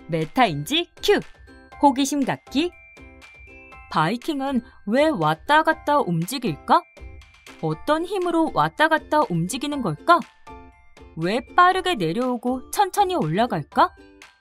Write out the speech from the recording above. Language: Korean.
메타인지 큐! 호기심 갖기. 바이킹은 왜 왔다 갔다 움직일까? 어떤 힘으로 왔다 갔다 움직이는 걸까? 왜 빠르게 내려오고 천천히 올라갈까?